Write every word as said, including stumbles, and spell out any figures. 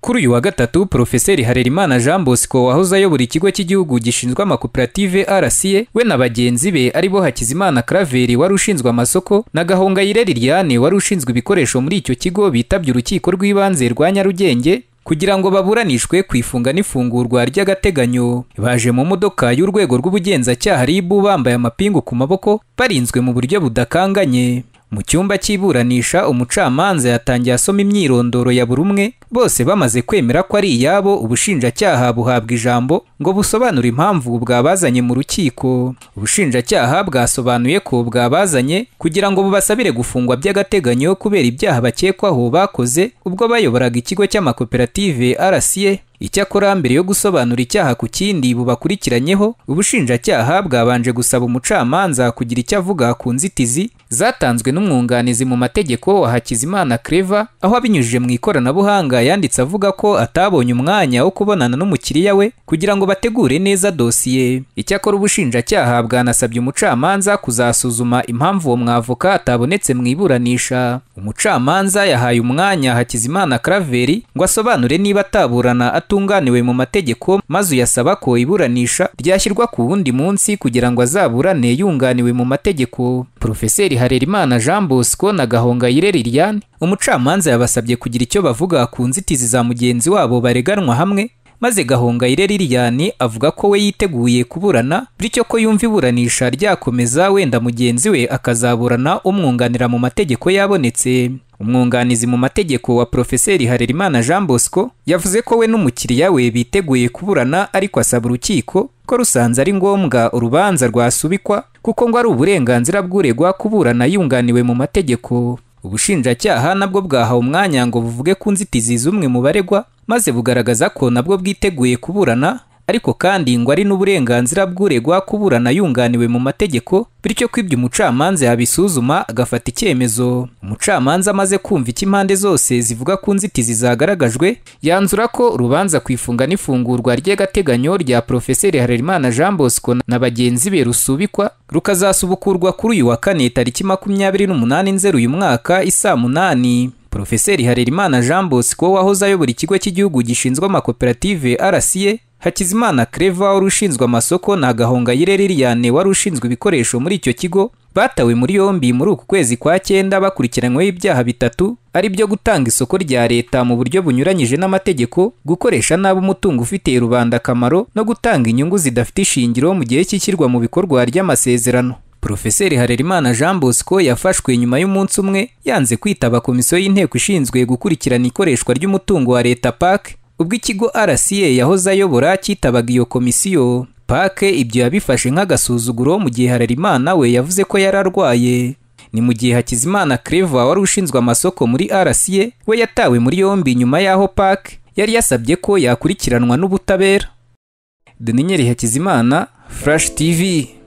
Kuri uyu wa gatatu Profeseri Harerimana Jean Bosco wahoze ayobora ikigo cy'igihugu gishinzwe amakoperative R C A we na bagenzi be aribo Hakizimana Claver wari ushinzwe amasoko na Gahongayire Liliane wari ushinzwe ibikoresho muri icyo kigo bitabye urukiko rw'ibanze rwa Nyarugenge kugira ngo baburanishwe kwifunga n'ifungurwa ry'agateganyo. Baje mu modoka y'urwego rw'ubugenzacyaha R I B bambaye amapingu ku maboko barinzwe mu buryo budakanganye. Mu cyumba cy'iburanisha umucamanza yatangiye asoma imyirondoro ya buri umwe, bose bamaze kwemera ko ari iyabo. Ubushinjacyaha buhabwa ijambo ngo busobanure impamvu bwabazanye mu rukiko. Ubushinjacyaha bwasobanuye ko bwabazanye kugira ngo bubasabire gufungwa by'agateganyo kubera ibyaha bakekwaho bakoze ubwo bayoboraga ikigo cy'amakoperative R C A. Icyakora mbere yo gusobanura icyaha ku kindi bubakurikiranyeho, ubushinjacyaha bwabanje gusaba umucamanza kugira icyo avuga ku nzitizi zatanzwe n'umwunganizi mu mategeko wa Hakizimana Claver, aho abinyujije mu ikoranabuhanga yanditse avuga ko atabonye umwanya wo kubonana n'umukiriya we kugira ngo bategure neza dosiye. Icyakora ubushinjacyaha bwanasabye umucamanza kuzasuzuma impamvu uwo mwavoka atabonetse mu iburanisha. Umucamanza yahaye umwanya Hakizimana Claver ngo asobanure niba ataburana atunganiwe mu mategeko, maze uyasaba ko iburanisha ryashyirwa ku wundi munsi kugira ngo azaburane yunganiwe mu mategeko. Profeseri Harerimana Jean Bosco na Gahongayire Liliane, umucamanza yabasabye kugira icyo bavuga ku nzitizi za mugenzi wabo bareganwa hamwe, maze Gahongayire Liliane avuga ko we yiteguye kuburana, bityo ko yumva iburanisha ryakomeza wenda mugenzi we akazaburana umwunganira mu mategeko yabonetse. Umwunganizi mu mategeko wa Profeseri Harerimana Jean Bosco yavuze ko we n'umukiriya we biteguye kuburana, ariko asaba urukiko ko rusanze ari ngombwa urubanza rwasubikwa kuko ngo ari uburenganzira bw'uregwa kuburana yunganiwe mu mategeko. Ubushinjacyaha nabwo bwahawe umwanya ngo buvuge ku nzitizi z'umwe mu baregwa, maze bugaragaza ko nabwo bwiteguye kuburana, ariko kandi ngo ari n'uburenganzira bw'uregwa kuburana yunganiwe mu mategeko, bityo ko ibyo umucamanza yabisuzuma agafata icyemezo. Umucamanza amaze kumva icyo impande zose zivuga ku nzitizi zagaragajwe, yanzura ko urubanza kwifunga n'ifungurwa ry'agateganyo rya Profeseri Harerimana Jean Bosco na bagenzi be rusubikwa, rukazasubukurwa kuri uyu wa kane tariki makumyabiri n'umunani Nzeri uyu mwaka isaa munani. Profeseri Harerimana Jean Bosco wahoze ayobora ikigo cy'igihugu gishinzwe amakoperative R C A, Hakizimana Claver wari ushinzwe amasoko na Gahongayire Liliane wari ushinzwe ibikoresho muri icyo kigo batawe muri yombi muri uku kwezi kwa cyenda bakurikiranyweho ibyaha bitatu, ari byo gutanga isoko rya leta mu buryo bunyuranyije n'amategeko, gukoresha nabi umutungo ufitiye rubanda akamaro, no gutanga inyungu zidafite ishingiro mu gihe cy'ishyirwa mu bikorwa ry'amasezerano. Profeseri Harerimana Jean Bosco yafashwe nyuma y'umunsi umwe yanze kwitaba komisiyo y'inteko ishinzwe gukurikirana ikoreshwa ry'umutungo wa leta P A C, ubwo ikigo R C A yahoze ayobora cyitabaga iyo komisiyo. P A C ibyo yabifashe nk'agasuzuguro mu gihe Harerimana we yavuze ko yararwaye. Ni mu gihe Hakizimana Claver wari ushinzwe amasoko muri R C A we yatawe muri yombi nyuma y'aho P A C yari yasabye ko yakurikiranwa n'ubutabera. Daniel Hakizimana, Flash T V.